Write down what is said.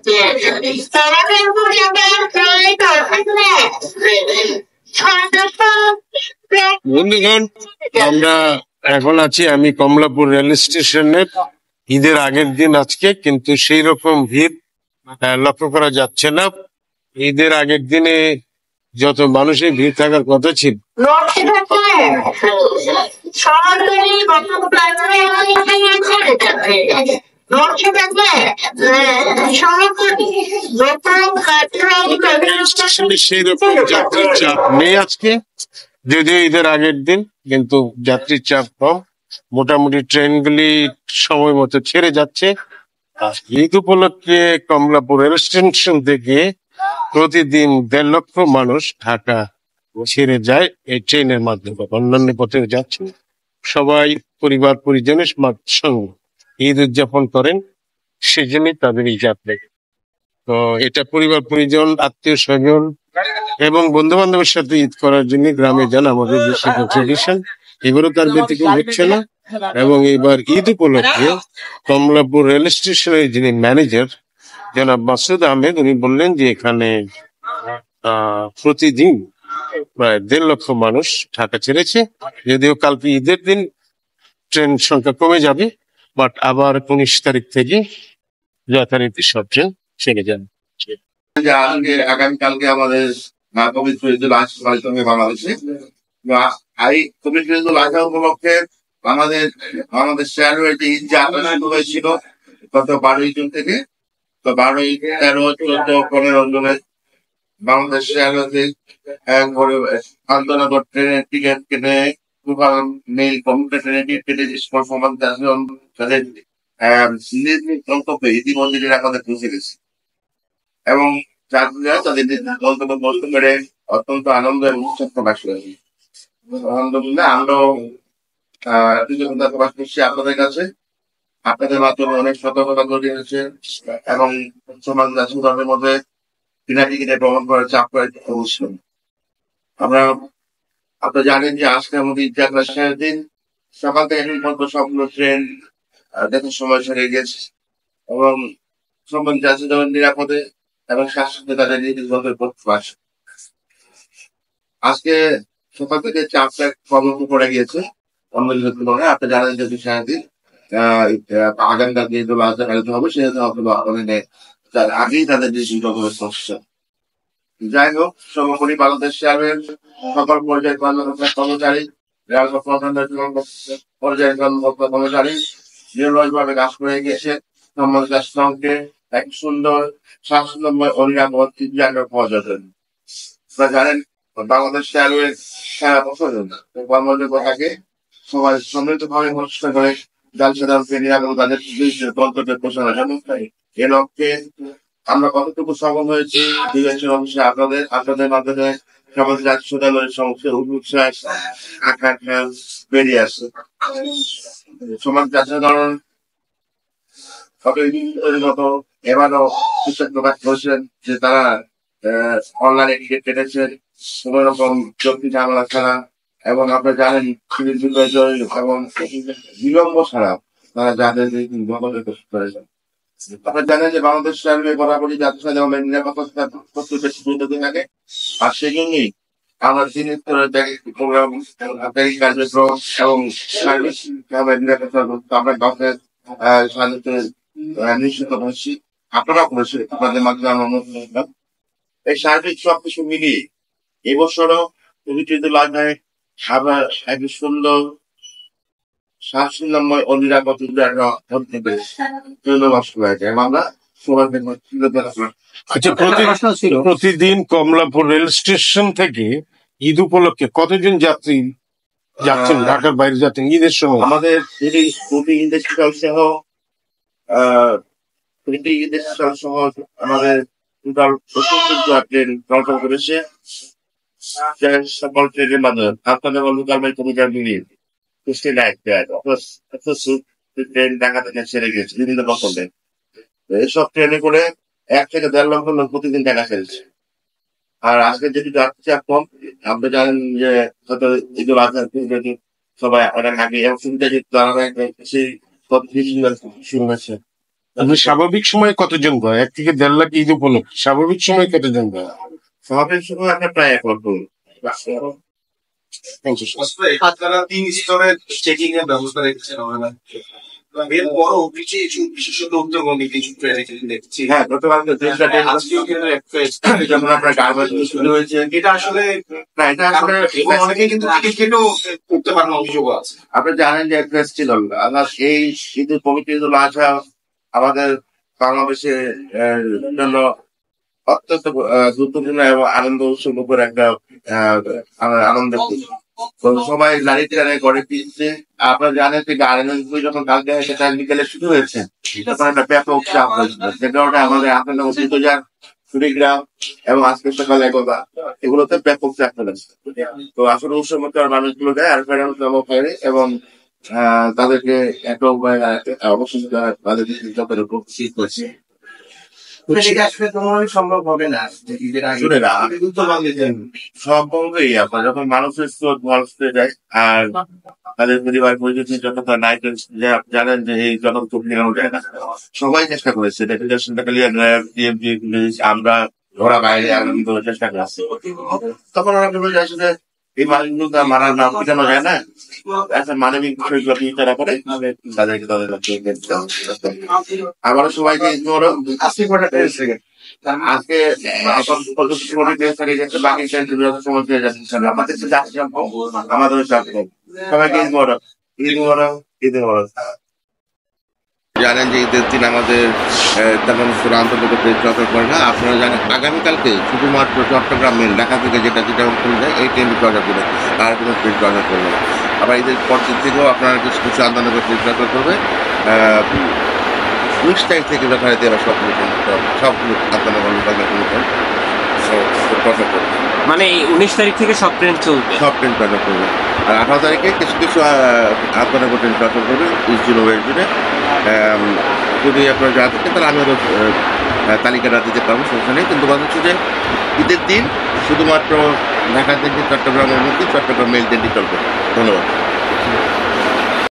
বন্ধুগণ, আমরা এখন আছি আমি কমলাপুর রেল স্টেশনে। ঈদের আগের দিন আজকে, কিন্তু সেই রকম ভিড় লক্ষ্য করা যাচ্ছে না। ঈদের আগের দিনে যত মানুষের ভিড় থাকার কথা ছিল, সেই রকম যাত্রীর চাপ নেই আজকে, যদিও ঈদের আগের দিন, কিন্তু যাত্রীর চাপ কম। মোটামুটি ট্রেনগুলি সময় মতো ছেড়ে যাচ্ছে। ঈদ উপলক্ষে কমলাপুর রেল স্টেশন থেকে প্রতিদিন 1.5 লক্ষ মানুষ ঢাকা ছেড়ে যায় এই ট্রেনের মাধ্যমে। অন্যান্য পথে যাচ্ছে, সবাই পরিবার পরিজনের সঙ্গে ঈদ উদযাপন করেন, সেজন্যই তাদের এই যাত্রা। তো এটা পরিবার পরিজন, আত্মীয় স্বজন এবং বন্ধু বান্ধবের সাথে ঈদ করার জন্য গ্রামে যান, আমাদের দেশে ট্রেডিশন। এবারও তার ব্যতিক্রম হচ্ছে না। এবং এবার ঈদ উপলক্ষে কমলাপুর রেল স্টেশনের যিনি ম্যানেজার জনাব মাসুদ আহমেদ, উনি বললেন যে এখানে প্রতিদিন প্রায় 1.5 লক্ষ মানুষ ঢাকা ছেড়েছে। যদিও কালকে ঈদের দিন ট্রেন সংখ্যা কমে যাবে, বাট আবার 19 তারিখ থেকে যথারীতি সব ট্রেন ছেড়ে যাবে। আগামীকালকে আমাদের পবিত্র ঈদুল আজহা পালিত হবে বাংলাদেশে। এই পবিত্র ঈদুল আজহা উপলক্ষে আমাদের শহরে একটি ঈদ যাত্রা শুরু হয়েছিল গত 12ই জুন থেকে। তো 12, 13, 14, 15 জুনে বাংলাদেশ শহরে আন্তনগর ট্রেনের টিকিট কেটে নীল কমিউটার ট্রেনের টিকিট কেটে তাদের গন্তব্যে ইতিমধ্যে আমাদের পৌঁছে গেছে এবং যাত্রীরা তাদের গন্তব্য পৌঁছতে পেরে অত্যন্ত আনন্দ এবং উৎসাহ প্রকাশ করেছে। আলহামদুলিল্লাহ, আমরাও কৃতজ্ঞতা প্রকাশ করছি আপনাদের কাছে। আপনাদের মাধ্যমে অনেক সতর্কতা তৈরি হয়েছে এবং সমাজ ধর্মের মধ্যে বিনা টিকিটে ভ্রমণ করার চাপ করে অবশ্যই। আপনারা জানেন যে আজকে আমাদের ঈদ যাত্রা শেষ দিন। সকাল থেকে এখন পর্যন্ত সবগুলো ট্রেন দেখার সময় সেরে গেছে এবং সমাজ যাত্রী যেমন নিরাপদে এবং স্বাস্থ্য তাদের নিজ গন্তব্যে পৌঁছতে পারছে। আজকে সকাল থেকে চাপটা কম পড়ে গিয়েছে অন্য দিনের তুলনায়। আপনি জানেন যে বিষয়াদি আগামীকাল ঈদুল আজহা পালিত হবে, সেহেতু তার আগেই তাদের ডিজিটাল সমস্যা। যাই হোক, সর্বোপরি বাংলাদেশ রেলওয়ের সকল পর্যায়ের কর্মচারী, রেলপথ পর্যায়ের কর্মচারী নিরলসভাবে কাজ করে গিয়েছে সম্মানিত রাষ্ট্রকে এক সুন্দর স্বাস্থ্যময় ও নিরাপদ পাওয়া যাবে। আপনারা জানেন বাংলাদেশ রেলওয়ের সারা বছর কর্মযোগ্য থাকে, সবাই সমৃদ্ধভাবে প্রচেষ্টা করে জনসাধারণকে নিরাপদ তাদের গন্তব্যে পৌঁছানো যায়। এ লক্ষ্যে আমরা কতটুকু সফল হয়েছি অবশ্যই আপনাদের মাধ্যমে সমাজ জাতীয় সমস্যা আকাঙ্ক্ষা বেরিয়ে আসছে। সমাজ জাতীয়করণ এবারও বিশ্বাস প্রকাশ করেছেন যে তারা অনলাইনে টিকিট কেটেছেন কোন রকম জঙ্গি ঝামেলা ছাড়া, এবং আপনারা জানেন এবং বিলম্ব ছাড়া তারা যাদের করেছেন। আপনারা জানেন যে বাংলাদেশ রেলওয়ে বরাবরই যাত্রা নিরাপত্তা বেশি গুরুত্ব দিয়ে থাকে, আর সেই জন্যই আমরা প্রোগ্রাম কার্যক্রম এবং সার্ভিস নিরাপত্তা আমরা সাহায্য নিশ্চিত করছি, আপনারাও করেছেন আপনাদের মাধ্যমে। এই সার্বিক সবকিছু মিলিয়ে এবছরও পবিত্র ঈদুল আজহায় আবার একটি সুন্দর স্বাস্থ্যময় ও নিরাপদ প্রতিদিন কমলাপুর রেল স্টেশন থেকে ঈদ উপলক্ষে কতজন যাত্রী যাচ্ছেন ঢাকার বাইরে যাচ্ছেন ঈদের সময়? আমাদের আমাদের টোটাল 70 ট্রেন চলাচল করেছে সকল ট্রেনের মাধ্যমে। আপনাদের লোকাল বাই কমিটার মিলিয়ে ট্রেন ঢাকা থেকে ছেড়ে গেছে বিভিন্ন রকমে। এইসব ট্রেনে করে 1 থেকে 1.5 লক্ষ লোক প্রতিদিন ঢাকা ছেড়েছে। আর আজকে যদি যাত্রী চাপ কম, আপনি জানেন যে হয়তো ঈদুল আজহার সবাই অনেক আগে এবং সুবিধা যেহেতু সেই শুরু হয়েছে। আপনি স্বাভাবিক সময় কতজন হয়? 1 থেকে 1.5 লাখ ঈদ উপলক্ষে স্বাভাবিক সময় কতজন হয়? স্বাভাবিক সময় আপনার প্রায় 1 লক্ষ। আপনারা 3 স্তরের চেকিং এর ব্যবস্থা রেখেছেন আমরা। এরপরও বিশেষত উত্তরবঙ্গে কিছু ট্রেনে দেখছি। হ্যাঁ, গতকালকে দেশটা আজকেও কিন্তু এক্সপ্রেস যখন আপনার গার্মেন্টস শুরু হয়েছে, এটা আসলে না এটা আসলে এবং অনেকেই কিন্তু টিকিট কেটেও করতে পারেন অভিযোগও আছে। আপনি জানেন যে ফেস্টিভ্যাল আমার এই ঈদের পবিত্র ঈদুল আজহা আমাদের বাংলাদেশের জন্য অত্যন্ত গুরুত্বপূর্ণ এবং আনন্দ উৎসবের একটা আনন্দের দিন। তো সবাই লাড়ি টানে করে ফিরছে। আপনারা জানেন যে গার্মেন্টস যখন কালকে সেটা বিকেলে শুরু হয়েছে, তখন একটা ব্যাপক চাপ হয়েছিল। যে কারণে আমাদের আপনার কুড়িগ্রাম কুড়িগ্রাম এবং আজকে সকালে একবার এগুলোতে ব্যাপক চাপ ফেলেছে। তো আসলে উৎসব মানুষগুলো দেয় আর ফেরানো এবং তাদেরকে একটা উপায় অবশ্যই তাদেরকে জবের উপর শীত করছে। এটা আসলে কোনোভাবেই সম্ভব হবে না যে ঈদের আগে শুনে না, আপনি উত্তরবঙ্গে যান। সম্ভবই আপনার যখন মানুষের স্রোত মানুষতে যায় আর তাদের পরিবার পরিচিত যখন তার নাইট জানেন যে এই যখন চোখ নেওয়া যায় না, সবাই চেষ্টা করেছে ডেপুটেশন আমরা ওরা বাইরে আনন্দ চেষ্টা করছি। তখন ওরা বলে আসলে এই মানুষগুলো তো মারার নাম পিটানো যায় না, একটা মানবিক বিষয়গুলো বিচারা করে তাদেরকে তাদের আবারও সবাইকে আজকে এখন বাকি সময় পেয়ে যাচ্ছে আমাদের আমাদের সবাইকে ঈদ মোবারক, ঈদ মোবারক, ঈদ মোবারক। জানেন যে ঈদের দিন আমাদের তেমন কোনো আন্তর্জাতিক ট্রেন চলাচল করে না। আপনারা জানেন আগামীকালকে শুধুমাত্র চট্টগ্রাম মেল ঢাকা থেকে যেটা খুলে যায় এই ট্রেন চলাচল করবে, আর কোনো ট্রেন চলাচল করবে না। আবার ঈদের পর দিন থেকেও আপনারা কিছু কিছু আন্তর্জাতিক ট্রেন চলাচল করবে। 19 তারিখ থেকে যথারীতি এরা সবগুলো আন্তর্জাতিক চলাচল করবে। মানে এই 19 তারিখ থেকে সব ট্রেন চলবে, সব ট্রেন চলাচল করবে। আর 18 তারিখে কিছু কিছু আন্তর্জাতিক ট্রেন চলাচল করবে ইস্ট জুড়ে ওয়েস্ট জুড়ে। যদি আপনারা যা থাকেন তাহলে আমি আরো তালিকাটা দিতে পারবো, সমস্যা নেই। কিন্তু কথা হচ্ছে যে ঈদের দিন শুধুমাত্র ঢাকা থেকে চট্টগ্রামের মধ্যে চট্টগ্রাম মেল ট্রেনটি চলবে। ধন্যবাদ।